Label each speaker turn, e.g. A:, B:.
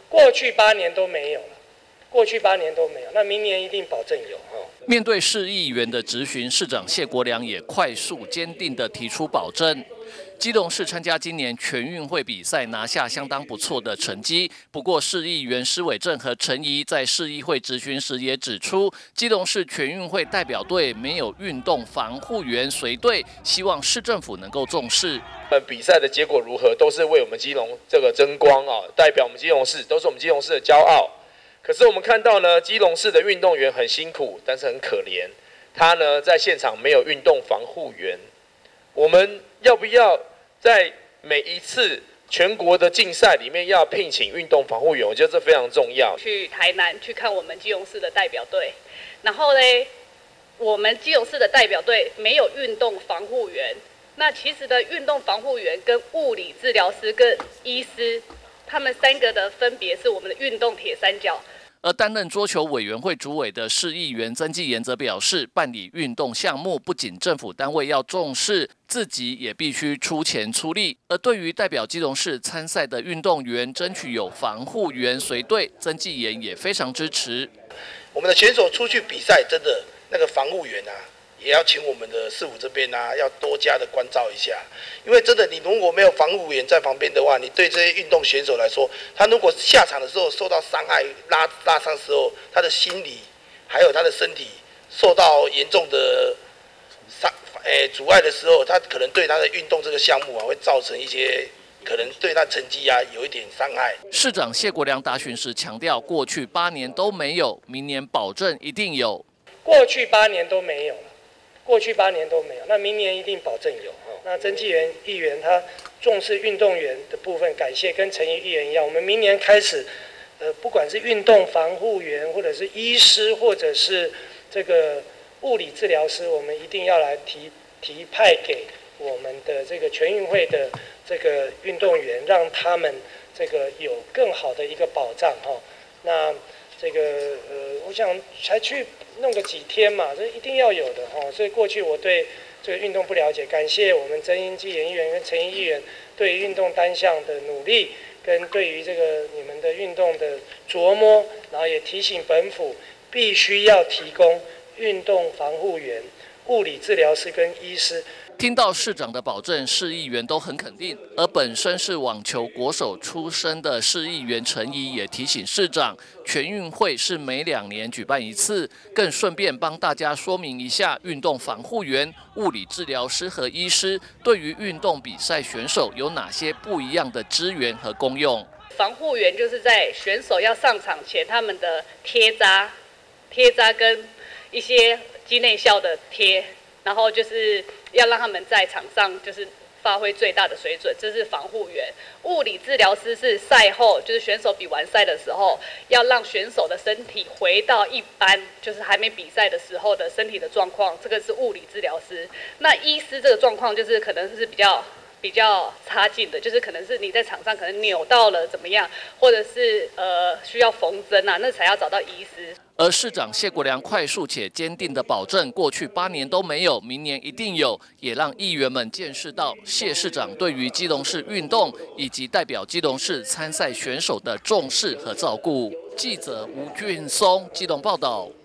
A: 过去8年都没有了，过去8年都没有，那明年一定保证有哈。
B: 面对市议员的质询，市长谢国良也快速坚定地提出保证。基隆市参加今年全运会比赛，拿下相当不错的成绩。不过，市议员施伟正和陈仪在市议会质询时也指出，基隆市全运会代表队没有运动防护员随队，希望市政府能够重视。
C: 比赛的结果如何，都是为我们基隆这个争光啊，代表我们基隆市，都是我们基隆市的骄傲。可是我们看到呢，基隆市的运动员很辛苦，但是很可怜，他呢在现场没有运动防护员。我们要不要在每一次全国的竞赛里面要聘请运动防护员？我觉得这非常重要。
D: 去台南去看我们基隆市的代表队，然后呢，我们基隆市的代表队没有运动防护员。那其实的运动防护员跟物理治疗师跟医师，他们3个的分别是我们的运动铁三角。
B: 而担任桌球委员会主委的市议员曾纪言则表示，办理运动项目不仅政府单位要重视，自己也必须出钱出力。而对于代表基隆市参赛的运动员，争取有防护员随队，曾纪言也非常支持。
E: 我们的选手出去比赛，真的那个防护员啊，也要请我们的市府这边啊，要多加的关照一下。因为真的，你如果没有防护员在旁边的话，你对这些运动选手来说，他如果下场的时候受到伤害、拉伤的时候，他的心理还有他的身体受到严重的阻碍的时候，他可能对他的运动这个项目啊，会造成一些可能对他成绩啊有一点伤害。
B: 市长谢国良答询时强调，过去8年都没有，明年保证一定有。
A: 过去8年都没有了，过去8年都没有，那明年一定保证有。那曾纪言议员他重视运动员的部分，感谢跟陈仪议员一样，我们明年开始，不管是运动防护员，或者是医师，或者是这个物理治疗师，我们一定要来提派给我们的这个全运会的这个运动员，让他们这个有更好的一个保障哈。那这个我想才去弄个几天嘛，这一定要有的哈。所以过去我对这个运动不了解，感谢我们曾纪言议员跟陈仪议员对于运动单项的努力，跟对于这个你们的运动的琢磨，然后也提醒本府必须要提供运动防护员、物理治疗师跟医师。
B: 听到市长的保证，市议员都很肯定。而本身是网球国手出身的市议员陈仪也提醒市长，全运会是每2年举办一次，更顺便帮大家说明一下，运动防护员、物理治疗师和医师对于运动比赛选手有哪些不一样的资源和功用。
D: 防护员就是在选手要上场前，他们的贴扎跟一些肌内效的贴，然后就是要让他们在场上就是发挥最大的水准，这是防护员。物理治疗师是赛后，就是选手比完赛的时候，要让选手的身体回到一般，就是还没比赛的时候的身体的状况，这个是物理治疗师。那医师这个状况就是可能是比较差劲的，就是可能是你在场上可能扭到了怎么样，或者是需要缝针啊，那才要找到医师。
B: 而市长谢国良快速且坚定的保证，过去8年都没有，明年一定有，也让议员们见识到谢市长对于基隆市运动以及代表基隆市参赛选手的重视和照顾。记者吴俊松基隆报道。